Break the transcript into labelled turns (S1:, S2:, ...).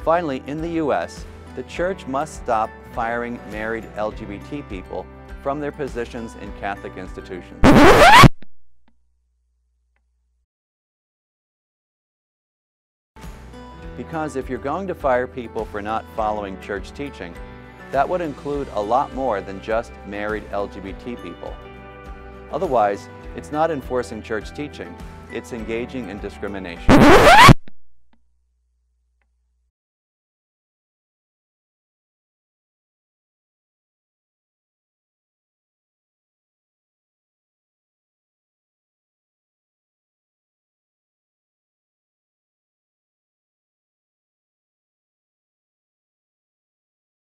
S1: Finally, in the U.S., the church must stop firing married LGBT people from their positions in Catholic institutions. Because if you're going to fire people for not following church teaching, that would include a lot more than just married LGBT people. Otherwise, it's not enforcing church teaching, it's engaging in discrimination.